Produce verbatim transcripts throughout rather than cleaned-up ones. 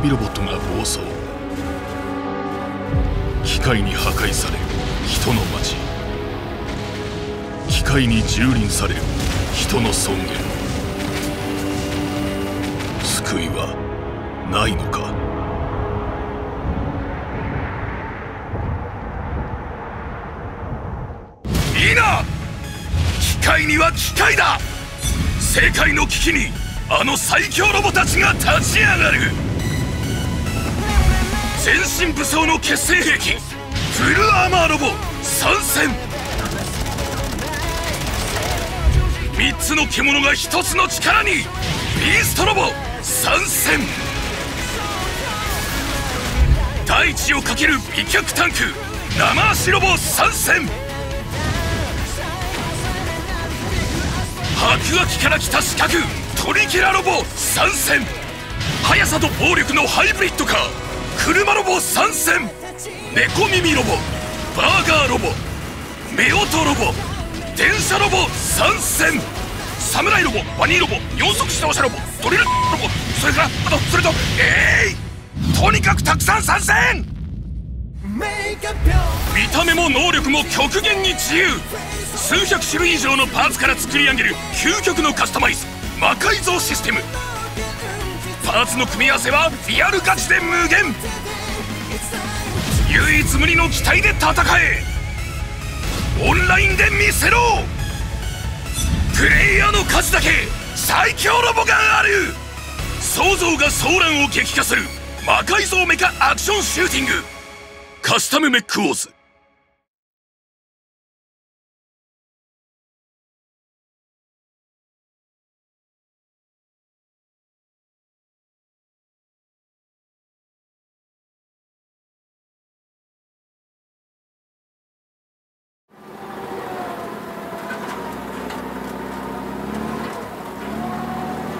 備ロボットが暴走。機械に破壊される人の街、機械に蹂躙される人の尊厳。救いはないのか。いいな！機械には機械だ！世界の危機にあの最強ロボたちが立ち上がる。全身武装の決戦兵器フルアーマーロボ参戦。三つの獣が一つの力にビーストロボ参戦。大地をかける美脚タンク生足ロボ参戦。白亜紀から来た刺客トリケラロボ参戦。速さと暴力のハイブリッドカー車ロボ参戦。猫耳ロボバーガーロボ目音ロボ電車ロボ参戦。サムライロボバニーロボ四足自動車ロボドリルロボ、それからあとそれとえい、ー、とにかくたくさん参戦。見た目も能力も極限に自由。数百種類以上のパーツから作り上げる究極のカスタマイズ魔改造システム。パーツの組み合わせはリアルガチで無限。唯一無二の機体で戦え。オンラインで見せろ。プレイヤーの数だけ最強ロボがある。創造が騒乱を激化する魔改造メカアクションシューティングカスタムメックウォーズ。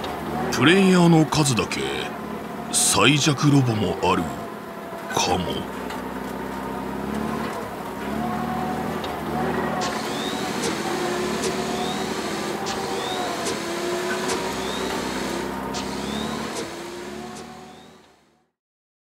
プレイヤーの数だけ最弱ロボもあるかも。